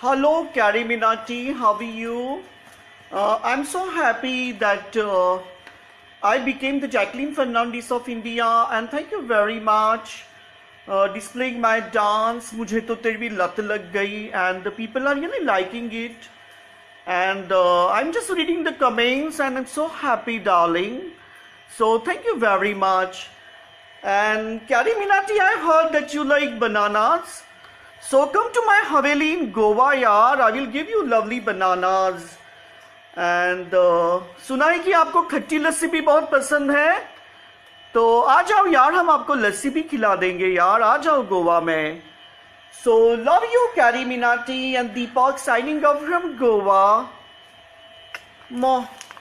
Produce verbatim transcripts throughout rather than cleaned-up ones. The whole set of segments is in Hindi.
Hello, Carrie Minati. How are you? Uh, I'm so happy that uh, I became the Jacqueline Fernandez of India, and thank you very much. Uh, displaying my dance, मुझे तो तेरी भी लत लग गई, and the people are really liking it. And uh, I'm just reading the comments, and I'm so happy, darling. So thank you very much. And Carrie Minati, I heard that you like bananas. So come to my Haveli in Goa, yaar. I will give you lovely bananas. And uh, सुना है कि आपको खट्टी लस्सी भी बहुत पसंद है, तो आ जाओ यार, हम आपको लस्सी भी खिला देंगे यार. आ जाओ गोवा में. So love you, Carrie Minati, and Deepak signing off from Goa. Mo.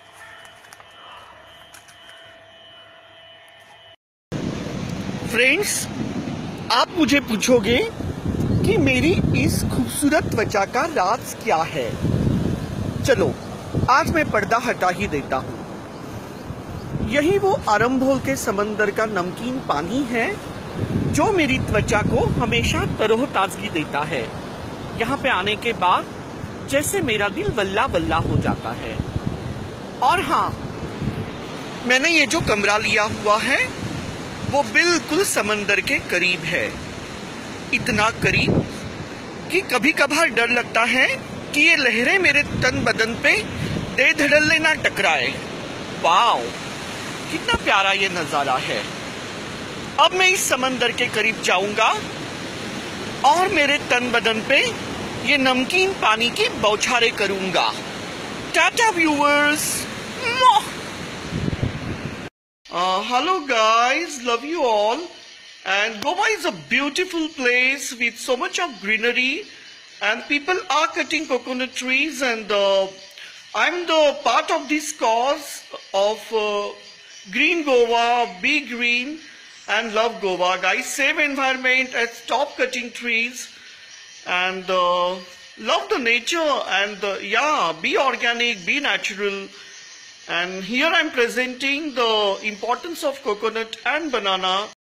Friends, आप मुझे पूछोगे कि मेरी इस खूबसूरत त्वचा का राज क्या है. चलो आज मैं पर्दा हटा ही देता हूँ. यही वो अरंभोल के समंदर का नमकीन पानी है जो मेरी त्वचा को हमेशा तरोताजगी देता है. यहाँ पे आने के बाद जैसे मेरा दिल वल्ला वल्ला हो जाता है. और हाँ, मैंने ये जो कमरा लिया हुआ है वो बिल्कुल समंदर के करीब है. इतना करीब कि कभी कभार डर लगता है कि ये लहरें मेरे तन बदन पे दे धड़ल्ले ना टकराए. वाओ, कितना प्यारा ये नजारा है. अब मैं इस समंदर के करीब जाऊंगा और मेरे तन बदन पे ये नमकीन पानी की बौछारें करूंगा. Tata viewers. Uh, hello guys, love you all. And Goa is a beautiful place with so much of greenery, and people are cutting coconut trees, and uh, I'm the part of this cause of uh, Green Goa, Be Green, and love Goa. Guys, save environment and stop cutting trees, and uh, love the nature, and uh, yeah, be organic, be natural. And here I'm presenting the importance of coconut and banana.